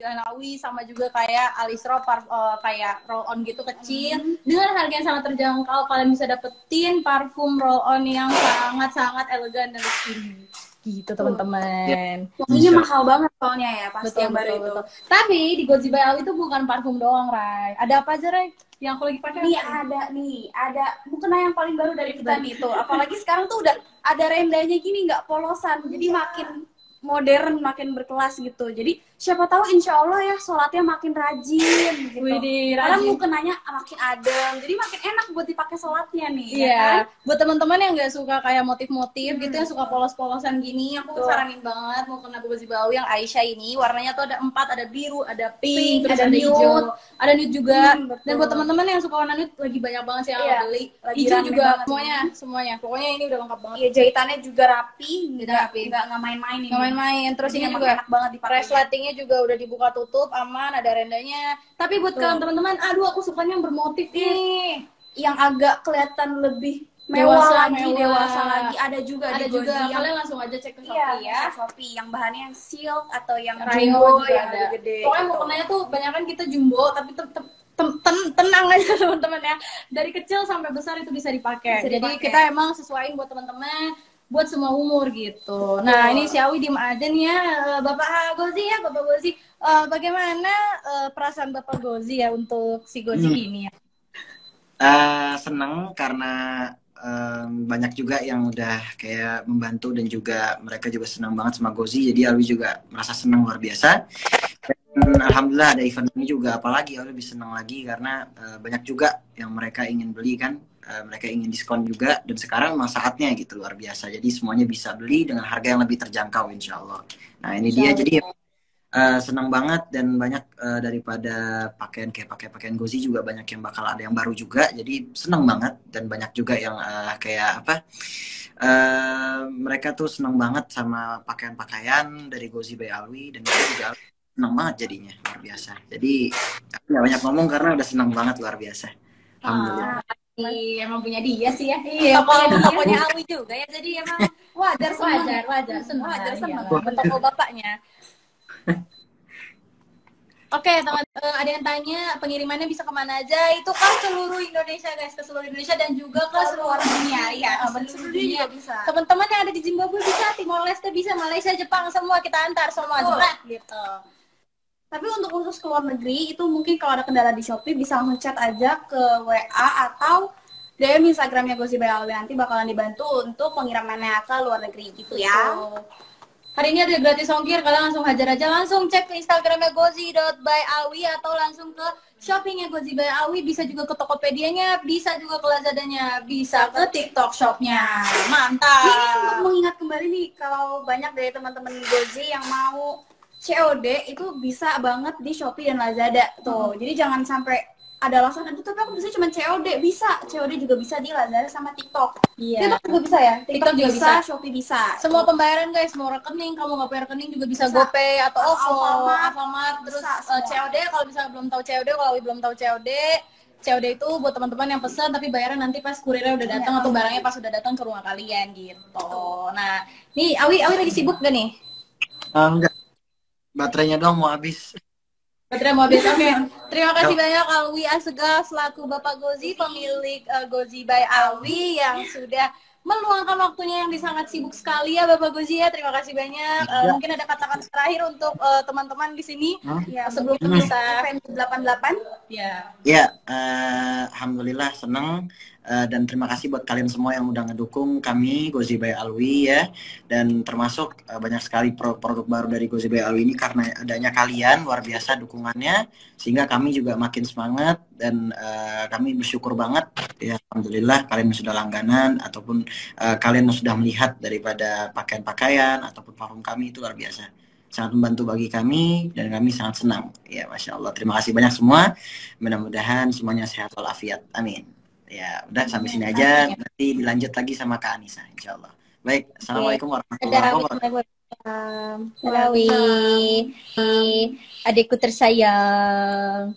Nawi sama juga kayak Alisro kayak roll on gitu kecil dengan harga yang sangat terjangkau. Kalian bisa dapetin parfum roll on yang sangat-sangat elegan dan luxury gitu teman-teman. Wanginya mahal banget soalnya ya pasti Betul, yang baru betul, itu. betul. Tapi di Gozi by Awi itu bukan parfum doang, Rai. Ada apa aja, Rai? Yang aku lagi pakai? Ada mukena yang paling baru dari kita nih tuh. Apalagi sekarang tuh udah ada rendanya gini, nggak polosan. Jadi makin modern, makin berkelas gitu. Jadi siapa tahu insya Allah ya sholatnya makin rajin gitu. Widih, Karena rajin. mukenanya makin adem, jadi makin enak buat dipakai sholatnya nih. Iya, Ya kan? buat teman-teman yang nggak suka kayak motif-motif gitu, yang suka polos-polosan gini, aku saranin banget mau kena Gozi by Awi yang Aisyah ini. Warnanya tuh ada 4, ada biru, ada pink, terus ada hijau, ada nude juga. Dan buat teman-teman yang suka warna nude lagi banyak banget sih yang aku beli. Hijau juga semuanya. Pokoknya ini udah lengkap banget. Iya, jahitannya juga rapi, Nggak main-main ini. Nggak main-main. Terus ini juga enak banget dipakai. resletingnya juga udah dibuka tutup, aman, ada rendanya. Tapi buat kalian teman-teman, aduh aku sukanya yang bermotif nih. Yang agak kelihatan lebih dewasa lagi. Ada juga di Gozi juga. yang Kalian langsung aja cek ke Shopee ya. Shopee yang bahannya yang silk atau yang Rainbow jumbo juga yang ada. gede. Pokoknya mukenanya tuh banyak kan kita jumbo, tapi tenang aja teman-teman ya. Dari kecil sampai besar itu bisa dipakai. Jadi kita emang sesuaiin buat teman-teman, buat semua umur gitu. Nah, ini si Awi diem aja nih ya, Bapak Gozi ya, Bapak Gozi. Bagaimana perasaan Bapak Gozi ya untuk si Gozi ini ya? Senang karena banyak juga yang udah kayak membantu dan juga mereka juga senang banget sama Gozi. Jadi Alwi juga merasa senang luar biasa. Dan alhamdulillah ada event ini juga, apalagi Alwi lebih senang lagi karena banyak juga yang mereka ingin beli kan. Mereka ingin diskon juga dan sekarang memang saatnya gitu, luar biasa. Jadi semuanya bisa beli dengan harga yang lebih terjangkau insya Allah. Nah ini dia, jadi senang banget dan banyak daripada pakaian kayak pakaian Gozi juga banyak yang bakal ada yang baru juga, jadi senang banget dan banyak juga yang kayak apa mereka tuh senang banget sama pakaian-pakaian dari Gozi by Alwi dan itu juga senang banget jadinya, luar biasa. Jadi aku nggak banyak ngomong karena udah senang banget luar biasa. Alhamdulillah. Emang punya dia sih ya. Iya, tokonya Alwi juga ya, jadi emang wajar senang. Senang. Toko bapaknya. Oke, teman, ada yang tanya pengirimannya bisa kemana aja? Itu kan seluruh Indonesia guys, ke seluruh Indonesia dan juga ke seluruh dunia. Iya, seluruh dunia bisa. Teman-teman yang ada di Zimbabwe bisa, Timor Leste bisa, Malaysia, Jepang, semua kita antar semua gitu. Tapi untuk khusus ke luar negeri itu mungkin kalau ada kendala di Shopee bisa langsung chat aja ke WA atau DM Instagramnya Gozi by Alwi, nanti bakalan dibantu untuk pengirimannya ke luar negeri gitu ya. Hari ini ada gratis ongkir, kalian langsung hajar aja, langsung cek ke Instagramnya gozi.by.awi atau langsung ke Shopee-nya Gozi by Awi, bisa juga ke Tokopedia-nya, bisa juga ke Lazada-nya, bisa ke TikTok Shop-nya. Mantap. Ini untuk mengingat kembali nih, kalau banyak dari teman-teman Gozi yang mau COD itu bisa banget di Shopee dan Lazada tuh. Jadi jangan sampai ada alasan, aduh tapi aku bisa cuma COD. COD juga bisa di Lazada sama TikTok. Iya. TikTok juga bisa ya? TikTok juga bisa, Shopee bisa. Semua pembayaran guys, mau rekening, kamu nggak punya rekening juga bisa GoPay atau OVO, Alfamart, terus COD. Kalau misalnya belum tahu COD, kalau belum tahu COD itu buat teman-teman yang pesan tapi bayaran nanti pas kurirnya udah datang atau barangnya pas udah datang ke rumah kalian gitu. Nah, nih Awi lagi sibuk gak nih? Enggak. Baterainya doang mau habis. Baterai mau habis. Oke. Terima kasih banyak Alwi Asegaf selaku Bapak Gozi, pemilik Gozi by Alwi yang sudah meluangkan waktunya yang sangat sibuk sekali ya Bapak Gozi ya. Terima kasih banyak. Mungkin ada kata-kata terakhir untuk teman-teman di sini sebelum kita 88. Ya, alhamdulillah senang dan terima kasih buat kalian semua yang udah ngedukung kami Gozi by Alwi ya, dan termasuk banyak sekali produk baru dari Gozi by Alwi ini karena adanya kalian, luar biasa dukungannya sehingga kami juga makin semangat dan kami bersyukur banget ya, alhamdulillah kalian sudah langganan ataupun kalian sudah melihat daripada pakaian-pakaian ataupun parfum kami, itu luar biasa, sangat membantu bagi kami dan kami sangat senang ya, Masya Allah. Terima kasih banyak semua, mudah-mudahan semuanya sehat walafiat, amin ya. Udah sampai sini aja, nanti dilanjut lagi sama Kak Anissa insya Allah. Baik, assalamualaikum warahmatullahi wabarakatuh. Adikku tersayang.